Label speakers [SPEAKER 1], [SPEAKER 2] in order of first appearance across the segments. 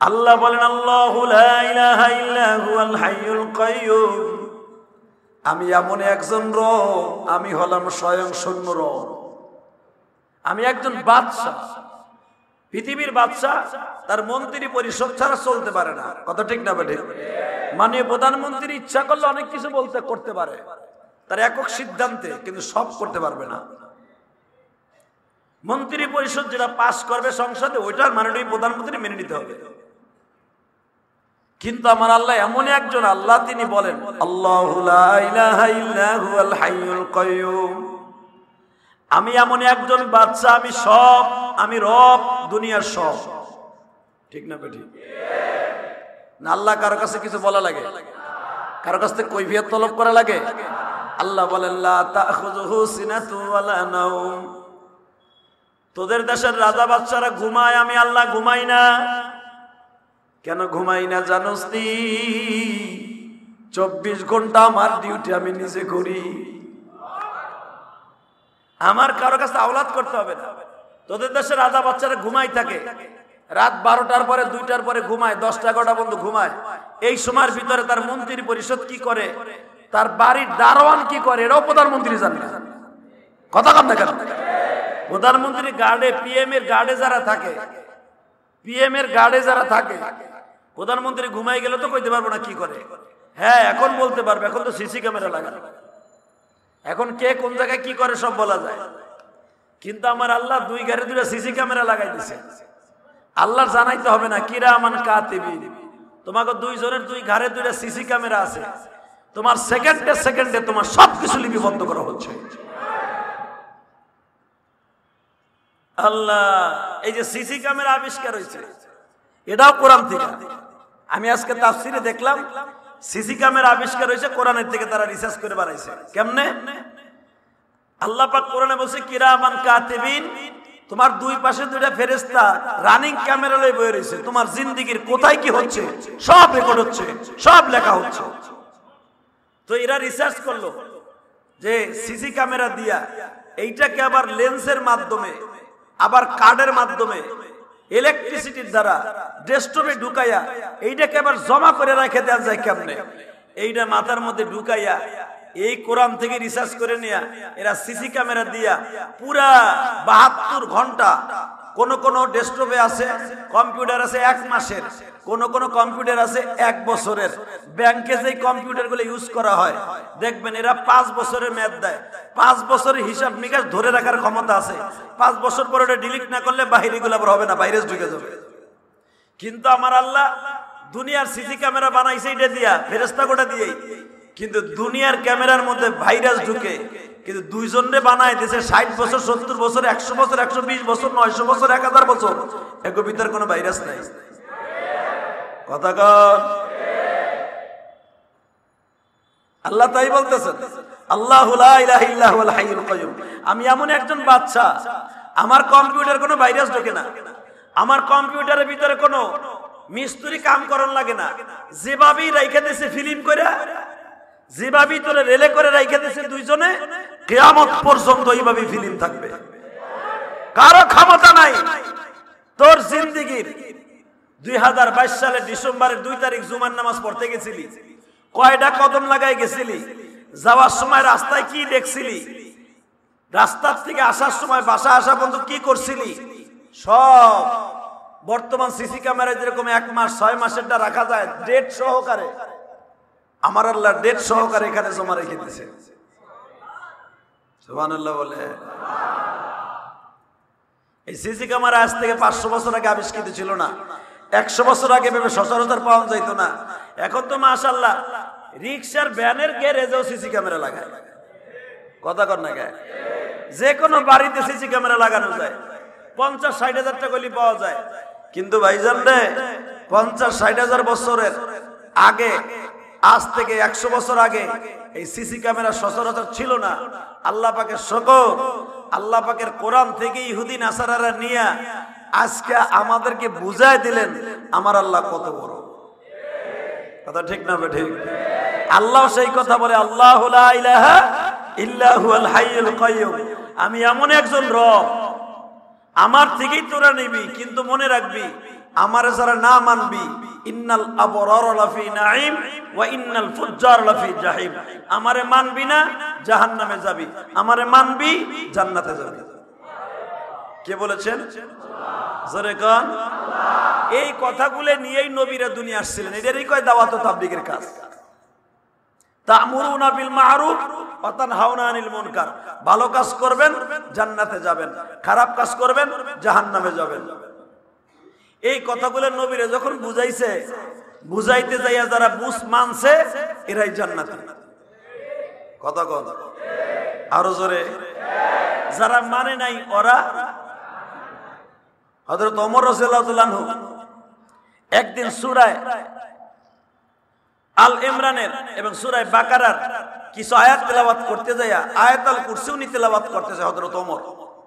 [SPEAKER 1] আল্লাহ বলেন আল্লাহু লা ইলাহা ইল্লা হুয়াল হাইয়ুল কাইয়্যুম, আমি এমন একজন রব, আমি হলাম স্বয়ং শূন্য রব। আমি একজন বাদশা, পৃথিবীর বাদশা, তার মন্ত্রী পরিষদ ছাড়া চলতে পারে না। কথা ঠিক না বেঠিক? মাননীয় প্রধানমন্ত্রী ইচ্ছা করলে অনেক কিছু করতে পারে তার একক সিদ্ধান্তে, কিন্তু সব করতে পারবে না। মন্ত্রী পরিষদ যেটা পাস করবে সংসদে, ওইটার মাননীয় প্রধানমন্ত্রী মেনে নিতে হবে। কিন্তু আমার আল্লাহ এমন একজন আল্লাহ, তিনি বলেন আল্লাহু লা ইলাহা ইল্লা হুয়াল হাইয়ুল কাইয়্যুম, আমি এমন একজন বাদশা, আমি সব, আমি রব, দুনিয়ার সব। ঠিক না বেঠিক? না আল্লাহ কারো কাছে কিছু বলা লাগে? কারো কাছ থেকে কৈফিয়ত তলব করা লাগে? আল্লাহ বলেন লা তাখুযুহু সিনাতু ওয়ালা নাওম, তোদের দেশের রাজা বাদশারা ঘুমায়, আমি আল্লাহ ঘুমাই না। কেন ঘুমাই না জানোস নি? 24 ঘন্টা আমার ডিউটি আমি নিজে করি। আমার কারো কাছে আওলাদ করতে হবে না। তোদের দেশের রাজা বাচ্চারা ঘুমাই থাকে, রাত 12টার পরে 2টার পরে ঘুমায়, 10টা 11টা পর্যন্ত ঘুমায়। এই সময়ের ভিতরে তার মন্ত্রী পরিষদ কি করে, তার বাড়ির দারোয়ান কি করে, এটাও প্রধানমন্ত্রী জানে না। কথা কম না কেন? প্রধানমন্ত্রী গার্ডে, পিএম এর গার্ডে যারা থাকে, পিএম এর গার্ডে যারা থাকে, প্রধানমন্ত্রী ঘুমাই গেলে তো কইতে পারবো না কি করে। হ্যাঁ এখন বলতে পারবে, এখন তো সিসি ক্যামেরা লাগানো, এখন কে কোন জায়গায় কি করে সব বলা যায়। কিন্তু আমার আল্লাহ 2 ঘরে 2টা সিসি ক্যামেরা লাগাই দিছে। আল্লাহর জানাইতে হবে না কিরামান কাতিবিন, তোমাকে 2 জনের 2 ঘরে 2টা সিসি ক্যামেরা আছে, তোমার সেকেন্ডে সেকেন্ডে তোমার সবকিছু লিপিবদ্ধ করা হচ্ছে। আল্লাহ এই যে সিসি ক্যামেরা আবিষ্কার হয়েছে, এটাও কোরআন থেকে। আমি আজকে তাফসিরে দেখলাম সিসি ক্যামেরা আবিষ্কার হয়েছে কোরআনের থেকে, তারা রিসার্চ করে বানাইছে। কেমনে? আল্লাহ পাক কোরআনে বলছে কিরামান কাতিবিন, তোমার 2 পাশে 2টা ফেরেশতা রানিং ক্যামেরা লয়ে বসে রয়েছে, তোমার জিন্দেগীর কোথায় কি হচ্ছে সব রেকর্ড হচ্ছে, সব লেখা হচ্ছে। তো এরা রিসার্চ করলো যে সিসি ক্যামেরা দিয়া এইটাকে আবার লেন্সের মাধ্যমে, আবার কার্ডের মাধ্যমে, ইলেকট্রিসিটির দ্বারা ডেস্কটপে ঢুকাইয়া এইটাকে আবার জমা করে রেখে দেওয়া যায় কেমনে। এইটা মাথার মধ্যে ঢুকাইয়া এই কোরআন থেকে রিসার্চ করে নিয়া এরা সিসি ক্যামেরা দিয়া পুরা 72 ঘন্টা, কোন কোন ডেস্কটপে আছে, কম্পিউটার আছে 1 মাসের, কোন কোন কম্পিউটার আছে 1 বছরের। ব্যাংকে যে কম্পিউটারগুলো ইউজ করা হয় দেখবেন এরা 5 বছরের মেয়াদ দেয়, 5 বছরের হিসাব নিকাশ ধরে রাখার ক্ষমতা আছে। 5 বছর পরে ওটা ডিলিট না করলে বাহিরগুলো আবার হবে না, ভাইরাস ঢুকে যাবে। কিন্তু আমার আল্লাহ দুনিয়ার সিসি ক্যামেরা বানাইছে এটা দিয়া, ফেরেশতা গোটা দিয়েই, কিন্তু দুনিয়ার ক্যামেরার মধ্যে ভাইরাস ঢুকে। কিন্তু 2 জনরে বানায় দিয়েছে 60 বছর, 70 বছর, 100 বছর, 120 বছর, 900 বছর, 1000 বছর, এর ভিতর কোনো ভাইরাস নাই। কথা কন? আল্লাহ তাই বলতেছেন আল্লাহু লা ইলাহা ইল্লা হুয়াল হাইয়ুল কাইয়্যুম, আমি এমন একজন বাদশা, আমার কম্পিউটার কোনো ভাইরাস ঢোকে না, আমার কম্পিউটারের ভিতরে কোনো মিস্ত্রি কাম করন লাগে না, যেভাবেই রাইখা দিয়েছে ফিল্ম করে, যেভাবেই তোরে রেলে করে রাইখা দিয়েছে 2 জনে, কিয়ামত পর্যন্ত এইভাবেই ফিল্ম থাকবে। কারো ক্ষমতা নাই তোর জিন্দেগীর। 2022 সালের ডিসেম্বরের 2 তারিখ জুমার নামাজ পড়তে গেছিলি, কয়টা কদম লাগাই গেছিলি, যাওয়ার সময় রাস্তায় কি দেখছিলি, রাস্তার থেকে আসার সময় বাসা আসা পর্যন্ত কি করছিলি, সব বর্তমান সিসি ক্যামেরায় যেরকম 1 মাস 6 মাসেরটা রাখা যায় ডেট সহকারে, আমার আল্লাহ ডেট সহকারে এখানে জমা রেখে দিয়েছে। সুবহানাল্লাহ বলে। এই সিসি ক্যামেরা আজ থেকে 500 বছর আগে আবিষ্কৃত ছিল না, 100 বছর আগে ভেবে সচরাচর পাওয়া যাইত না। এখন তো মাশাআল্লাহ রিকশার ভ্যানের গ্যারেজেও সিসি ক্যামেরা লাগায়। কথা কর না গায়? যে কোনো বাড়িতে সিসি ক্যামেরা লাগানো যায়, 50-60 হাজার টাকা কইলি পাওয়া যায়। কিন্তু ভাইজান রে, 50-60 হাজার বছরের আগে, আজ থেকে 100 বছর আগে এই সিসি ক্যামেরা সচরাচর ছিল না। আল্লাহ পাকের শুকর, আল্লাহ পাকের কোরআন থেকে ইহুদি নাসারারা নিয়ে আজকে আমাদেরকে বুঝায় দিলেন আমার আল্লাহ কত বড়। কথা ঠিক না ঠিক? আল্লাহ সেই কথা বলে আল্লাহু লা ইলাহা ইল্লা হুয়াল হাইয়ুল কাইয়্যুম, আমি এমন একজন রব, আমার থেকেই তোরা নিবি, কিন্তু মনে রাখবি আমারে যারা না মানবি ইন্নাল আবরার লাফি নাঈম ওয়া ইন্নাল ফুজ্জার লাফি জাহিম, আমারে মানবি না জাহান্নামে যাবি, আমারে মানবি জান্নাতে যাবি। কে বলেছেন? জোরে কোন। এই কথাগুলো নিয়েই নবীরা দুনিয়া আসছিলেন। এটারই কয় দাওয়াত ও তাবলীগের কাজ। তা'মুরুনা বিল মা'রুফ ওয়া তানহাউনা আনিল মুনকার, ভালো কাজ করবেন জান্নাতে যাবেন, খারাপ কাজ করবেন জাহান্নামে যাবেন। এই কথাগুলো নবীরা যখন বুঝাইছে, বুঝাইতে যাইয়া যারা বুঝ মানছে এরাই জান্নাতি। কথা কন আরো জোরে। যারা মানে নাই ওরা। হযরত ওমর রাদিয়াল্লাহু তাআলা আনহু একদিন সূরা আল ইমরানের এবং সূরা বাকারার কিছু আয়াত তেলাওয়াত করতে যাইয়া আয়াতুল কুরসি উনি তেলাওয়াত করতেছে হযরত ওমর।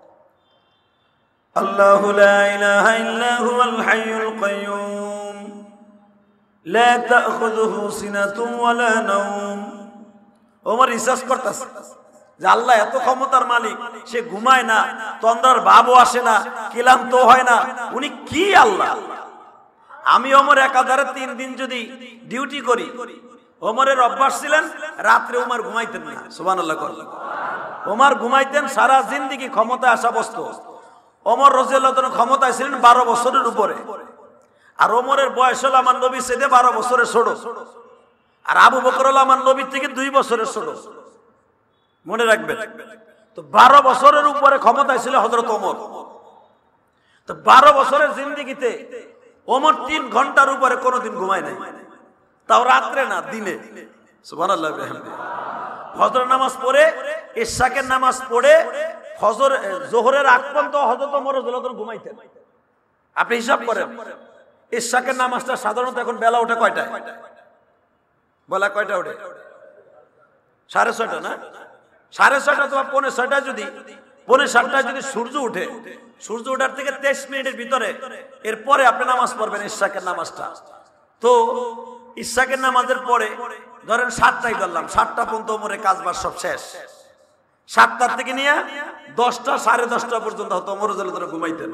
[SPEAKER 1] আল্লাহু লা ইলাহা ইল্লা হুয়াল হাইয়ুল কাইয়্যুম লা তা'খুযুহু সিনাতুন ওয়া লা নাওম। ওমর রিসার্চ করতেছে যে আল্লাহ এত ক্ষমতার মালিক, সে ঘুমায় না, তন্দ্রার ভাবও আসে না, ক্লান্ত হয় না, উনি কি আল্লাহ? আমি ওমর একাধারে 3 দিন যদি ডিউটি করি, ওমরের অভ্যাস ছিলেন রাত্রে ওমর ঘুমাইতেন না। সুবহানাল্লাহ। ওমর ঘুমাইতেন, সারা জিন্দেগি ক্ষমতা আসা বস্তু। ওমর রাদিয়াল্লাহু তাআলা ক্ষমতায় ছিলেন 12 বছরের উপরে, আর ওমরের বয়স হলো আমার নবীর চেয়ে 12 বছরের ছোট, আর আবু বকর হলো আমার নবীর থেকে 2 বছরের ছোট। মনে রাখবেন তো, 12 বছরের উপরে ক্ষমতায় ছিল হযরত ওমর। তো 12 বছরের জিন্দেগিতে ওমর 3 ঘন্টার উপরে কোনোদিন ঘুমায় নাই, তাও রাত্রে না, দিনে। সুবহানাল্লাহ। ফজর নামাজ পড়ে, ইশাকের নামাজ পড়ে, ফজর যোহরের আগ পর্যন্ত হযরত ওমর রাদিয়াল্লাহু তাআলা ঘুমাইতেন। আপনি হিসাব করেন, ইশাকের নামাজটা সাধারণত এখন বেলা ওঠে কয়টায়? বেলা কয়টা ওঠে? 6:30 না? 6:30 অথবা 6:45 যদি 6:45 যদি সূর্য উঠে, সূর্য ওঠার থেকে 23 মিনিটের ভিতরে এরপরে আপনি নামাজ পড়বেন ইশাকের নামাজটা। তো ইশাকের নামাজের পরে ধরেন 7টায় ধরলাম, 7টা পর্যন্ত ওমরের কাজবাজ সব শেষ। 7টা থেকে নিয়ে 10টা 10:30 পর্যন্ত হতো ওমর রাদিয়াল্লাহু তাআলা ঘুমাইতেন।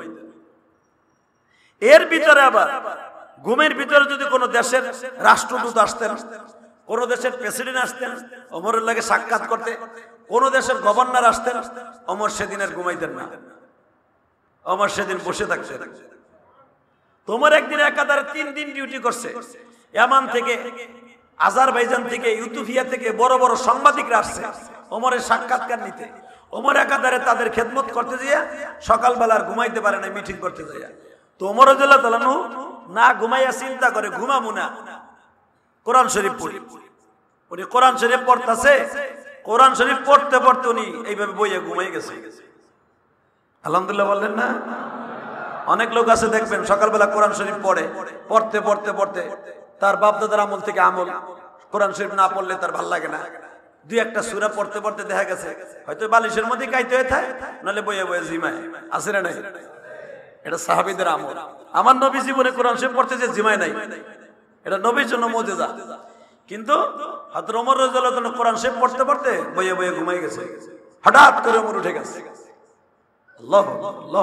[SPEAKER 1] এর ভিতরে আবার ঘুমের ভিতরে যদি কোনো দেশের রাষ্ট্রদূত আসতেন, কোন দেশের প্রেসিডেন্ট আসতেন ওমরের লাগে সাক্ষাৎ করতে, কোন দেশের গভর্নর আসতেন, ওমর সেদিন আর ঘুমাইতেন না, ওমর সেদিন বসে থাকতেন। তোমার একদিন একাধারে 3 দিন ডিউটি করছে। ইয়ামান থেকে, আজারবাইজান থেকে, ইথিওপিয়া থেকে বড় বড় সাংবাদিকরা আসছে ওমরের সাক্ষাৎকার নিতে। ওমর একাধারে তাদের খেদমত করতে যেয়ে সকালবেলা আর ঘুমাইতে পারে না, মিটিং করতে যায়। তো ওমর রাদিয়াল্লাহু তাআলা না ঘুমাইয়া চিন্তা করে ঘুমামু না, কোরআন শরীফ পড়ি। উনি কোরআন শরীফ পড়তেছে, কোরআন শরীফ পড়তে পড়তে উনি এইভাবে বইয়ে ঘুমাই গেছে। আলহামদুলিল্লাহ বললেন না? অনেক লোক আছে দেখবেন সকালবেলা কোরআন শরীফ পড়ে, পড়তে পড়তে পড়তে তার বাপ দাদার আমল থেকে আমল, কোরআন শরীফ না পড়লে তার ভাল লাগে না। 2-1টা সূরা পড়তে পড়তে দেখা গেছে হয়তো বালিশের মধ্যে কাইতে হয়ে থাকে, নাহলে বইয়ে বইয়ে জিমায়। আছে না নাই? এটা সাহাবীদের আমল। আমার নবী জীবনে কোরআন শরীফ পড়তে যে জিমায় নাই, এটা নবীর জন্য মুজিজা। কিন্তু হযরত ওমর রাদিয়াল্লাহু তাআলা কোরআন শরীফ পড়তে পড়তে বইয়ে বইয়ে ঘুমাই গেছে। হঠাৎ করে ওমর উঠে গেছে। আল্লাহ আল্লাহ।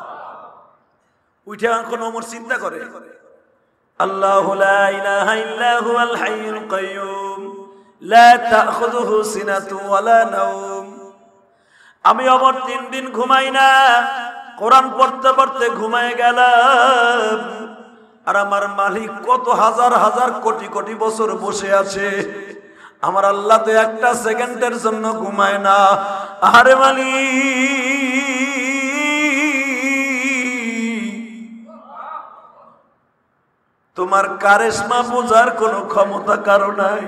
[SPEAKER 1] উঠে এখন ওমর চিন্তা করে, আল্লাহু লা ইলাহা ইল্লা হুয়াল হাইয়ুল কাইয়্যুম লা তা'খুযুহু সিনাতুন ওয়া লা নাওম। আমি ওমর 3 দিন ঘুমাই না, কোরআন পড়তে পড়তে ঘুমায় গেলাম। আর আমার মালিক কত হাজার হাজার কোটি কোটি বছর বসে আছে, আমার আল্লাহ তো একটা সেকেন্ডের জন্য ঘুমায় না। আরে মালিক, তোমার কারিশমা বোঝার কোনো ক্ষমতা কারো নাই।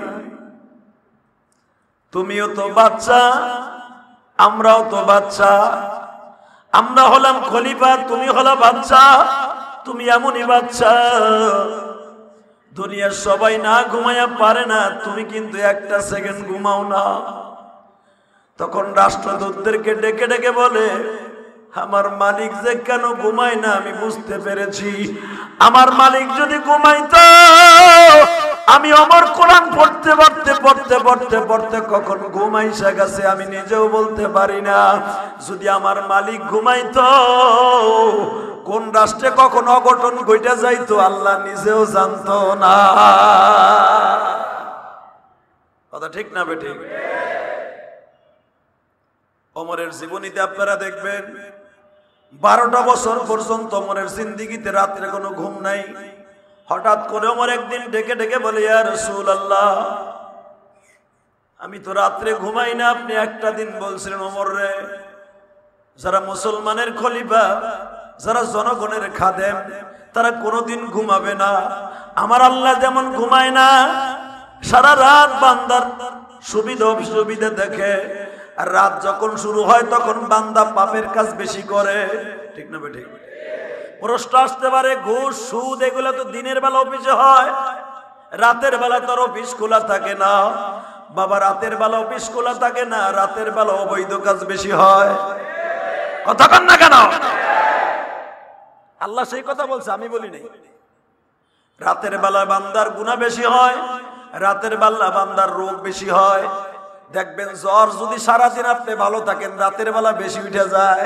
[SPEAKER 1] তুমিও তো বাচ্চা, আমরাও তো বাচ্চা, আমরা হলাম খলিফা, তুমি হলা বাচ্চা। তুমি এমনই বাচ্চা, দুনিয়ার সবাই না ঘুমাইয়া পারে না, তুমি কিন্তু একটা সেকেন্ড ঘুমাও না। তখন রাষ্ট্রদূতদেরকে ডেকে ডেকে বলে, আমার মালিক যে কেন ঘুমায় না আমি বুঝতে পেরেছি। আমার মালিক যদি ঘুমাইতো আমি ওমর কোরআন পড়তে পড়তে পড়তে পড়তে পড়তে কখন ঘুমাইসা গেছে আমি নিজেও বলতে পারি না। যদি আমার মালিক ঘুমাইতো, কোন রাষ্ট্রে কখন অঘটন ঘটে যাইতো আল্লাহ নিজেও জানতো না। কথা ঠিক না বেঠিক? ওমরের জীবনীতে আপনারা দেখবেন 12টা বছর পর্যন্ত ওমরের জিন্দেগিতে রাত্রে কোনো ঘুম নাই। হঠাৎ করে ওমর একদিন ডেকে ডেকে বলে, ইয়া রাসূলুল্লাহ, আমি তো রাত্রে ঘুমাই না, আপনি একটা দিন বলছিলেন ওমর রে, যারা মুসলমানের খলিফা, যারা জনগণের খাদেম, তারা কোনোদিন ঘুমাবে না। আমার আল্লাহ যেমন ঘুমায় না, সারা রাত বান্দার সুবিধা অসুবিধা দেখে, আর রাত যখন শুরু হয় তখন বান্দা পাপের কাজ বেশি করে। ঠিক না বেঠিক? প্রশ্ন আসতে পারে, ঘুষ সুদ এগুলো তো দিনের বেলা অফিসে হয়, রাতের বেলা তোর অফিস খোলা থাকে না। বাবা, রাতের বেলা অফিস খোলা থাকে না, রাতের বেলা অবৈধ কাজ বেশি হয়। কথা কন না কেন? আল্লাহ সেই কথা বলছে, আমি বলি নাই। রাতের বেলা বান্দার গুনাহ বেশি হয়, রাতের বেলা বান্দার রোগ বেশি হয়। দেখবেন জ্বর যদি সারাদিন আপনি ভালো থাকেন, রাতের বেলা বেশি উঠে যায়।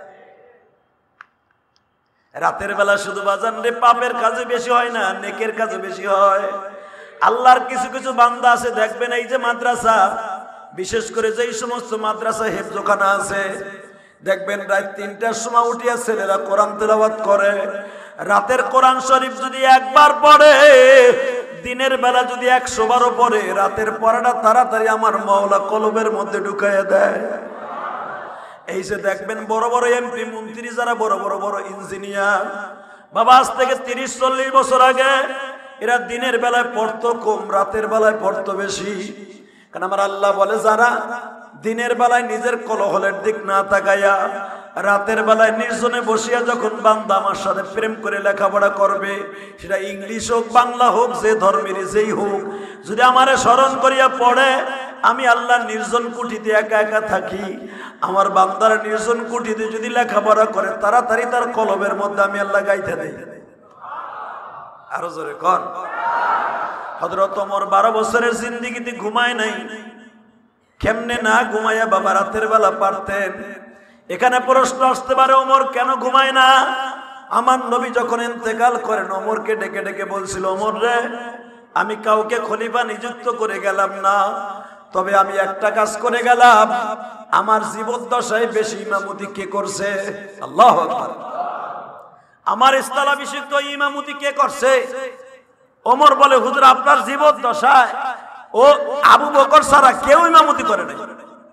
[SPEAKER 1] রাতের বেলা শুধু বাজান রে পাপের কাজে বেশি হয় না, নেকের কাজে বেশি হয়। আল্লাহর কিছু কিছু বান্দা আছে দেখবেন, এই যে মাদ্রাসা, বিশেষ করে যেই সমস্ত মাদ্রাসা হেফজখানা আছে, দেখবেন রাত 3টার সময় উঠিয়া ছেলেরা কোরআন তেলাওয়াত করে। রাতের কোরআন শরীফ যদি একবার পড়ে, দিনের বেলা যদি 100 বারও পড়ে, রাতের পড়াটা তাড়াতাড়ি আমার মাওলা কলবের মধ্যে ঢুকাইয়া দেয়। এই যে দেখবেন বড় বড় এমপি মন্ত্রী, যারা বড় বড় বড় ইঞ্জিনিয়ার, বাবা আজ থেকে 30-40 বছর আগে এরা দিনের বেলায় পড়তো কম, রাতের বেলায় পড়তো বেশি। কারণ আমার আল্লাহ বলে, যারা দিনের বেলায় নিজের কলহলের দিক না তাকাইয়া রাতের বেলায় নির্জনে বসিয়া যখন বান্দা আমার সাথে প্রেম করে লেখাপড়া করবে, সেটা ইংলিশ হোক বাংলা হোক, যে ধর্মের যেই হোক, যদি আমারে স্মরণ করিয়া পড়ে, আমি আল্লাহ নির্জন কুটিতে একা একা থাকি, আমার বান্দার নির্জন কুটিতে যদি লেখাপড়া করে, তাড়াতাড়ি তার কলবের মধ্যে আমি আল্লাহ গাইতে দেই। আরো জোরে কর। হযরত ওমর 12 বছরের জিন্দেগিতে ঘুমায় নাই। কেমনে না ঘুমাইয়া বাবা রাতের বেলা পারতেন? এখানে প্রশ্ন আসতে পারে, ওমর কেন ঘুমায় না? আমার নবী যখন ইন্তেকাল করেন, ওমরকে ডেকে ডেকে বলছিল, ওমর রে, আমি কাউকে খলিফা নিযুক্ত করে গেলাম না, তবে আমি একটা কাজ করে গেলাম, আমার জীবদ্দশায় বেশি ইমামতি কে করছে? আল্লাহু আকবার। আমার ইস্তালাভিষিক্ত ইমামতি কে করছে? ওমর বলে, হুজুর আপনার জীবদ্দশায় ও আবু বকর ছাড়া কেউ ইমামতি করে নাই।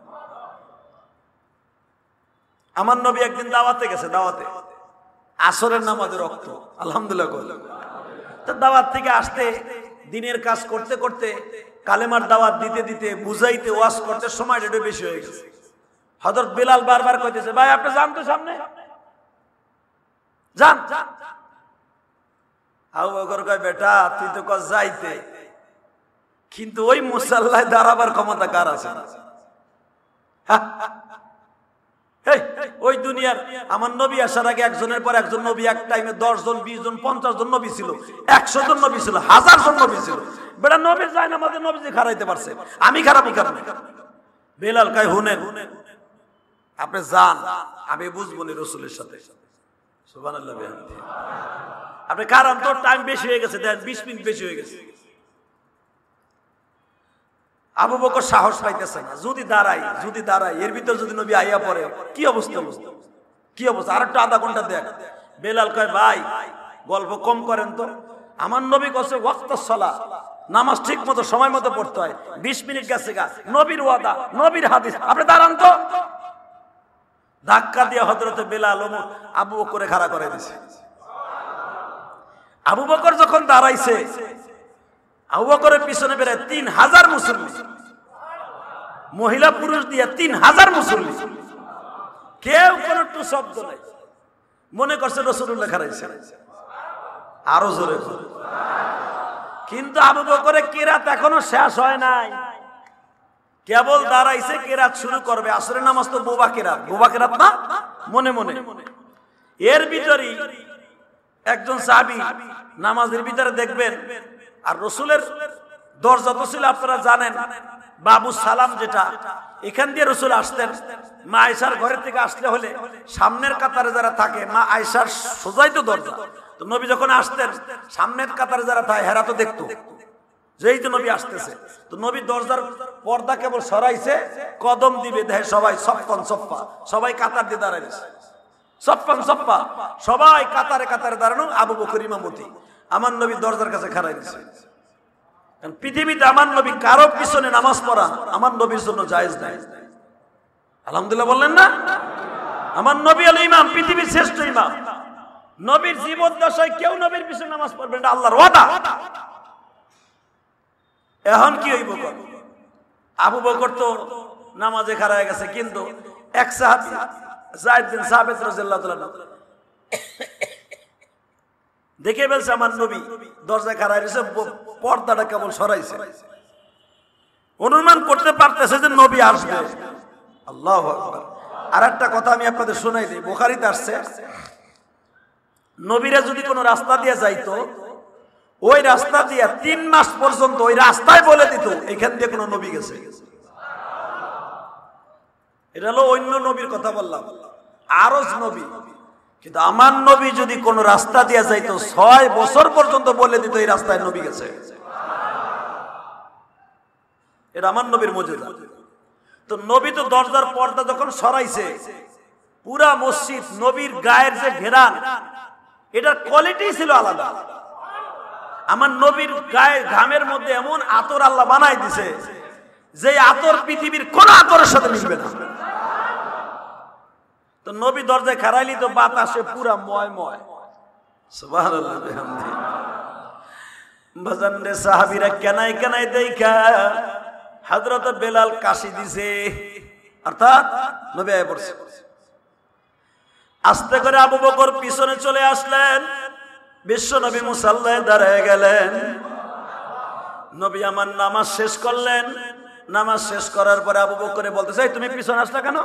[SPEAKER 1] আমার নবী একদিন দাওয়াতে গেছে, দাওয়াতে আসরের নামাজে রক্ত, আলহামদুলিল্লাহ। তো দাওয়াত থেকে আসতে, দিনের কাজ করতে করতে, কালেমার দাওয়াত দিতে দিতে, বুঝাইতে, ওয়াজ করতে সময়টা একটু বেশি হয়ে গেছে। হযরত বেলাল বারবার কইতেছে, ভাই আপনি যান তো সামনে, যান। আবু বকর কয়, বেটা তুই তো কস যাইতে, কিন্তু ওই মুসাল্লায় দাঁড়াবার ক্ষমতা কার আছে? ওই দুনিয়ার আমার নবী আসার আগে একজনের পর একজন নবী, এক টাইমে 10 জন 20 জন 50 জন নবী ছিল, 100 জন নবী ছিল, 1000 জন নবী ছিল। বেটা নবী যায় না, আমাদের নবী যে খারাইতে পারছে, আমি খারাপই খারাপ। বেলাল কয়, হুনেন আপনি যান, আমি বুঝবো নি রাসূলের সাথে। সুবহানাল্লাহ। আপনি কারণ তোর টাইম বেশি হয়ে গেছে, 20 মিনিট বেশি হয়ে গেছে। আবু বকর সাহস পাইতেছে না, যদি দাঁড়াই এর ভিতর যদি নবী আইয়া পড়ে, কি অবস্থা? কি অবস্থা? আর একটা আধা ঘন্টা দেখ। বেলাল কয়, ভাই গল্প কম করেন তো, আমার নবী কইছে ওয়াক্তাস সালাহ, নামাজ ঠিক মতো সময় মতো পড়তে হয়, 20 মিনিট গেছে গা, নবীর ওয়াদা, নবীর হাদিস, আপনি দাঁড়ান তো। ধাক্কা দিয়ে হযরতে বেলাল আবু বকরে খাড়া করে দিয়েছে। আবু বকর যখন দাঁড়াইছে, আবু বকরের পিছনে বেড়ে 3000 মুসল্লি, মহিলা পুরুষ দিয়ে 3000 মুসল্লি, কেউ কোনো টু শব্দ নাই, মনে করছে রাসূলুল্লাহ খারাইছে। আরো জোরে। কিন্তু আবু বকরের কিরাত এখনো শেষ হয় নাই, কেবল দাঁড়াইছে, কিরাত শুরু করবে। আসরের নামাজ তো বোবা কিরাত না, মনে মনে। এর ভিতরেই একজন সাহাবী নামাজের ভিতরে দেখবেন আর রসুলের দরজা তো ছিল আপনারা জানেন বাবু সালাম, যেটা এখান দিয়ে রসুল আসতেন। মা আয়েশার ঘরের থেকে আসলে হলে সামনের কাতারে যারা থাকে, মা আয়েশার সোজাই তো দরজা, তো নবী যখন আসতেন সামনের কাতারে যারা থাকে হেরা তো দেখতো যেই তো নবী আসতেছে। তো নবী দরজার পর্দা কেবল সরাইছে, কদম দিবে দেখে সবাই সফফান সফফা, সবাই কাতার দিয়ে দাঁড়াইছে, সফফান সফফা, সবাই কাতারে কাতারে দাঁড়ানো, আবু বকর ইমামতি, আমার নবী দরজার কাছে খাড়াই দিছে। পৃথিবীতে আমার নবী কারো পিছনে নামাজ পড়া আমার নবীর জন্য জায়েজ নাই। আলহামদুলিল্লাহ বললেন না? আমার নবী হলো ইমাম, পৃথিবীর শ্রেষ্ঠ ইমাম। নবীর জীবদ্দশায় কেউ নবীর পিছনে নামাজ পড়বে না, আল্লাহর ওয়াদা। এখন কি হইব? আবু বকর তো নামাজে খাড়ায় গেছে, কিন্তু এক সাহাবী যায়েদ বিন সাবিত রাদিয়াল্লাহু তাআলা দেখে বলছে আমার নবী দরজায় খাড়ায় রয়েছে, পর্দাটা কেবল সরাইছে, অনুমান করতে পারতেছে যে নবী আসবে। আল্লাহু আকবার। আর একটা কথা আমি আপনাদের শোনাই দিই, বুখারীতে আসছে, নবীরা যদি কোনো রাস্তা দিয়ে যাইতো, ওই রাস্তা দিয়ে 3 মাস পর্যন্ত ওই রাস্তায় বলে দিত এখান দিয়ে কোনো নবী গেছে। এটা হলো অন্য নবীর কথা বললাম, আরজ নবী। কিন্তু আমার নবী যদি কোন রাস্তা দিয়ে যাইতো 6 বছর পর্যন্ত বলে দিত এই রাস্তায় নবী গেছে। এটা আমার নবীর মুজিজা। তো নবী তো দরজার পর্দা যখন সরাইছে, পুরা মসজিদ নবীর গায়ের যে ঘেরান, এটার কোয়ালিটি ছিল আলাদা। আমার নবীর গায়ে ঘামের মধ্যে এমন আতর আল্লাহ বানাই দিছে যে আতর পৃথিবীর কোন আতরের সাথে মিশবে না। তো নবী দরজায় খাড়াইলি তো বাতাসে পুরা ময় ময়। সুবহানাল্লাহ বিহামদি। বাজান রে, সাহাবীরা কেনাই কেনাই দেখা হযরত বেলাল কাশি দিছে, অর্থাৎ নবী আয়া পড়ছে। আস্তে করে আবু বকর পিছনে চলে আসলেন, বিশ্ব নবী মুসাল্লায় দাঁড়ায় গেলেন। নবী আমার নামাজ শেষ করলেন। নামাজ শেষ করার পরে আবু বকরে বলতেছে, তুমি পিছনে আসলা কেন?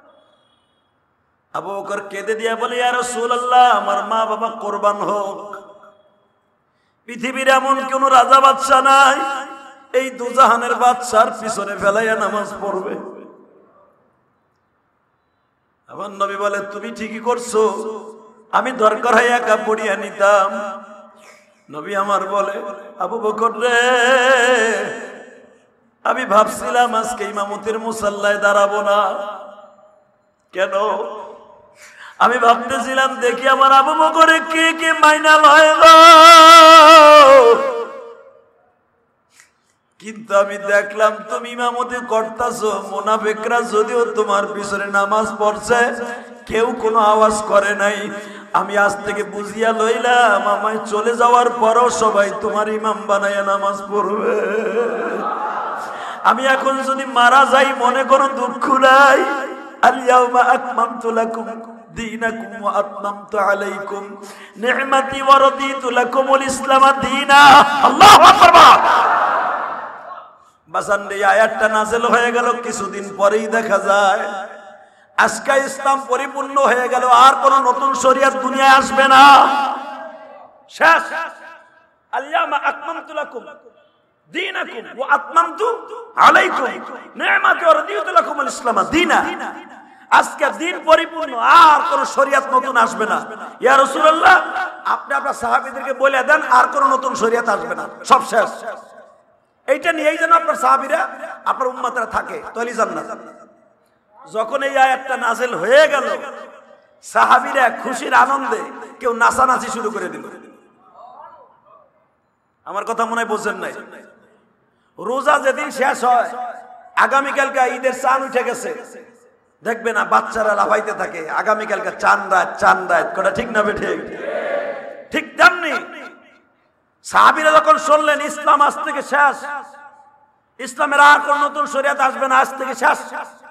[SPEAKER 1] আবু বকর কেঁদে দিয়ে বলে, ইয়া রাসূলুল্লাহ, আমার মা বাবা কোরবান হোক, পৃথিবীর এমন কোন রাজা বাদশা নাই এই দুজাহানের বাদশার পিছনে ফেলাইয়া নামাজ পড়বে। আমার নবী বলে, তুমি ঠিকই করছো, আমি দরকার হয় একা পড়িয়া নিতাম। নবী আমার বলে, আবু বকর রে, আমি ভাবছিলাম আজকে ইমামতির মুসাল্লায় দাঁড়াবো না। কেন? আমি ভাবতেছিলাম দেখি আমার আবু বকরে কে কে মাইনা লয় গো। কিন্তু আমি দেখলাম তুমি ইমামতি করতাছো, মুনাফিকরা যদিও তোমার পিছনে নামাজ পড়ছে কেউ কোনো আওয়াজ করে নাই। আমি আজ থেকে বুঝিয়া লইলাম আমায় চলে যাওয়ার পরও সবাই তোমার ইমাম বানাইয়া নামাজ পড়বে। আমি এখন যদি মারা যাই মনে কোনো দুঃখ নাই। আল-ইয়াওমা আকমালতু লাকুম দীনাকুম ওয়া আতমামতু আলাইকুম নি'মাতি ওয়া রাদিতু লাকুমুল ইসলাম দীনা। আল্লাহু আকবার। বাসান এই আয়াতটা নাযিল হয়ে গেল কিছুদিন পরেই দেখা যায় আজকে ইসলাম পরিপূর্ণ হয়ে গেল, আর কোন নতুন শরীয়ত দুনিয়ায় আসবে না, শেষ। আল-ইয়াওমা আকমালতু লাকুম দীনাকুম ওয়া আতমামতু আলাইকুম নি'মাতি ওয়া রাদিতু লাকুমুল ইসলাম দীনা। আজকে দিন পরিপূর্ণ, আর কোন শরীয়ত নতুন আসবে না। ইয়া রাসূলুল্লাহ, আপনি আপনার সাহাবীদেরকে বলে দেন আর কোন নতুন শরীয়ত আসবে না, সব শেষ। এইটা নিয়েই যেন আপনার সাহাবীরা আপনার উম্মতরা থাকে, তাহলেই জান্নাত। যখন এই আয়াতটা নাযিল হয়ে গেল, সাহাবীরা খুশির আনন্দে কেউ নাচানাচি শুরু করে দিল। আমার কথা মনে হয় বুঝছেন নাই? রোজা যেদিন শেষ হয়, আগামীকালকে ঈদের চাঁদ উঠে গেছে, দেখবে না বাচ্চারা লাফাইতে থাকে, আগামীকালকে চাঁদ রাত, চাঁদ রাত। কথা ঠিক না বেঠিক? ঠিক তেমনি সাহাবীরা যখন শুনলেন ইসলাম আজ থেকে শেষ, ইসলামের আর কোন নতুন শরীয়ত আসবে না, আজ থেকে শেষ,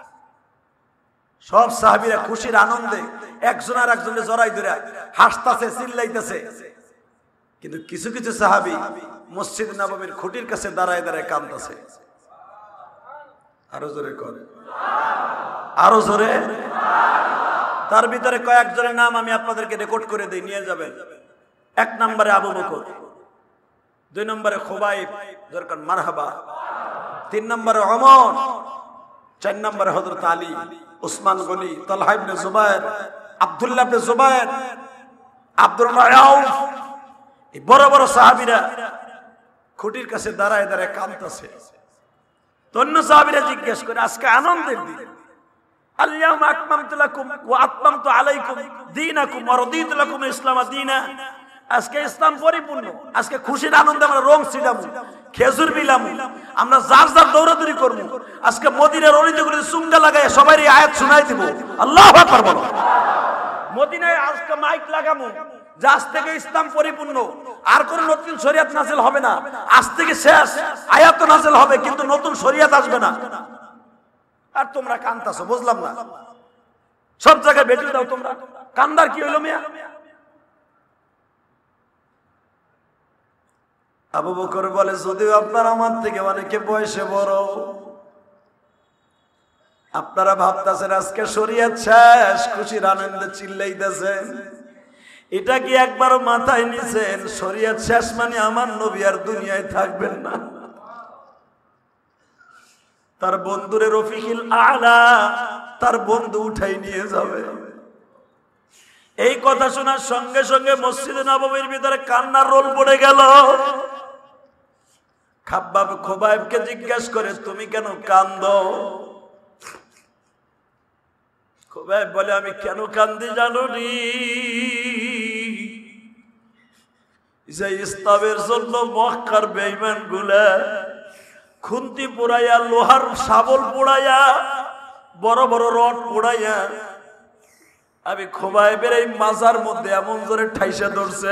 [SPEAKER 1] সব সাহাবীরা খুশির আনন্দে একজন আর একজনের জড়াই ধরে হাসতাছে, চিল্লাইতেছে। কিন্তু কিছু কিছু সাহাবী মসজিদ নববীর খুঁটির কাছে দাঁড়ায় দাঁড়ায় কাঁদতেছে। আরো জোরে করে, আরো জোরে। তার ভিতরে কয়েকজনের নাম আমি আপনাদেরকে রেকর্ড করে দিই, নিয়ে যাবেন। 1 নম্বরে আবু বকর, 2 নম্বরে খুবাইব, দরকার মারহাবা। 3 নম্বরে ওমর, 4 নম্বরে হযরত আলী, উসমান গনি, তালহা ইবনে জুবায়ের, আব্দুল্লাহ ইবনে জুবায়ের, আব্দুর আউফ, এই বড় বড় সাহাবীরা খুঁটির কাছে দাঁড়ায় দাঁড়ায় কাঁদতেছে। অন্য সাহাবীরা জিজ্ঞেস করে, আজকে আনন্দের দিন, আল-ইয়াউমা আকমালতু লাকুম ওয়া আতমামতু আলাইকুম দীনাকুম ওয়া রাদিতু লাকুম ইসলাম দীনা। আজকে ইসলাম পরিপূর্ণ, আজকে খুশির আনন্দে আমরা রং ছিটামু, খেজুর বিলামু, আমরা যার যার দৌড়াদৌড়ি করবো। আজকে মদিনার অলিতে চুঙ্গা লাগায় সবাই এই আয়াত শোনাই দিব। আল্লাহু আকবার বলো। মদিনায় আজকে মাইক লাগামু, যে আজ থেকে ইসলাম পরিপূর্ণ, আর কোন নতুন শরীয়ত নাযিল হবে না, আজ থেকে শেষ আয়াত নাযিল হবে, কিন্তু নতুন শরীয়ত আসবে না। আর তোমরা কান্তাছো, বুঝলাম না, সব জায়গায় বেটে দাও তোমরা, কান্দার কি হইলো মিয়া? আবু বকর বলে, যদিও আপনারা আমার থেকে অনেকে বয়সে বড়, আপনারা ভাবতেছেন আজকে শরীয়ত শেষ, খুশির আনন্দে চিল্লাইতেছেন, এটা কি একবারও মাথায় নিছেন শরীয়ত শেষ মানে আমার নবী আর দুনিয়ায় থাকবেন না? তার বন্ধুরে রফিকুল আলা, তার বন্ধু উঠাই নিয়ে যাবে। এই কথা শোনার সঙ্গে সঙ্গে মসজিদে নববীর ভিতরে কান্নার রোল পড়ে গেল। খাব্বাব খুবাইবকে জিজ্ঞেস করে, তুমি কেন কান্দো? খুবাইব বলে, আমি কেন কান্দি জানো নি? যে ইসলামের জন্য মক্কার বেঈমান গুলা খুন্তি পোড়াইয়া, লোহার শাবল পোড়াইয়া, বড় বড় রড পোড়াইয়া আমি খুবাইবের এই মাজার মধ্যে এমন জোরে ঠাইসা ধরছে,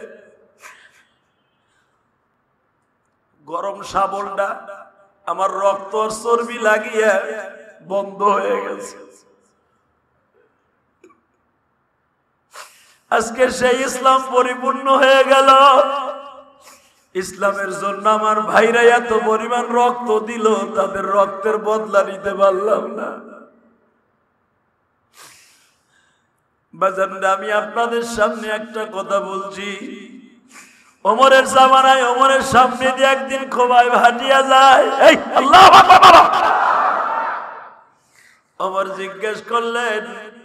[SPEAKER 1] গরম শাবলটা আমার রক্ত আর চর্বি লাগিয়ে বন্ধ হয়ে গেছে। আজকে সেই ইসলাম পরিপূর্ণ হয়ে গেল। ইসলামের জন্য আমার ভাইরা এত পরিমাণ রক্ত দিল, তাদের রক্তের বদলা নিতে পারলাম না। বাজান, আমি আপনাদের সামনে একটা কথা বলছি, ওমরের জামানায় ওমরের সামনে দিয়ে একদিন খুবাইব হাঁটিয়া যায়। এই আল্লাহু আকবার। ওমর জিজ্ঞেস করলেন,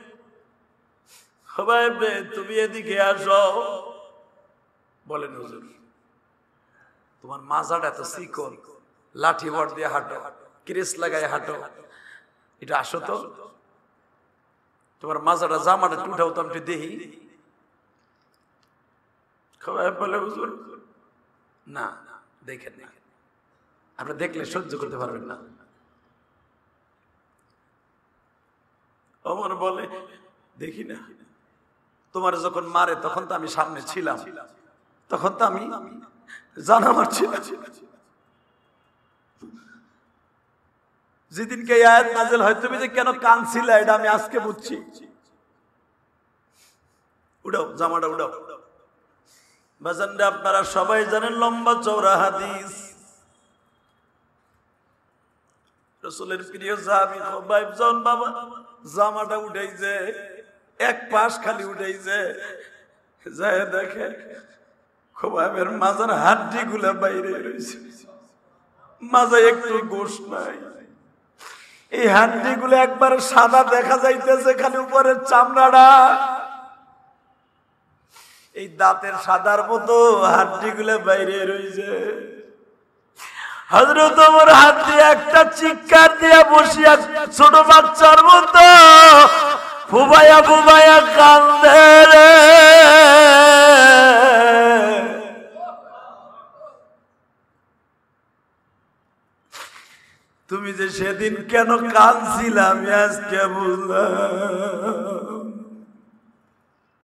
[SPEAKER 1] খুবাইব রে, তুমি এদিকে আসো। বলেন, হুজুর তোমার মাজাটা এত চিকন, লাঠি বট দিয়ে হাঁটো, ক্রিস লাগায় হাঁটো, এটা আসো তো, তোমার মাজাটা জামাটা একটু উঠাও তো, আমি দেখি। খুবাইব বলে, হুজুর না, দেখেন না, আপনি দেখলে সহ্য করতে পারবেন না। ওমর বলে, দেখি না, তোমার যখন মারে তখন তো আমি সামনে ছিলাম, তখন তো আমি জানা মারছিলাম। যেদিনকে আয়াত নাযিল হয়, তুমি যে কেন কাঁদছিলে এটা আমি আজকে বুঝছি। উঠাও জামাটা, উঠাও। বাজানরা আপনারা সবাই জানেন, লম্বা চওড়া হাদিস, রাসূলের প্রিয় সাহাবী খুবাইব যখন বাবা জামাটা উঠাইছে, এক পাশ খালি উঠাইছে, যায় দেখে খুবাইবের মাজার হাড্ডি গুলা বাইরে রয়েছে, মাজায় একটু গোশ নাই। এই হাড্ডি গুলো একবার সাদা দেখা যাইতেছে, খালি উপরের চামড়াটা এই দাঁতের সাদার মতো হাড্ডি গুলা বাইরে রয়েছে। হযরত ওমর হাত দিয়ে একটা চিৎকার দিয়ে বসিয়া ছোট বাচ্চার মতো ফুবাইয়া ফুবাইয়া কান্দে রে। তুমি যে সেদিন কেন কাঁদছিলাম আজকে বুঝলাম।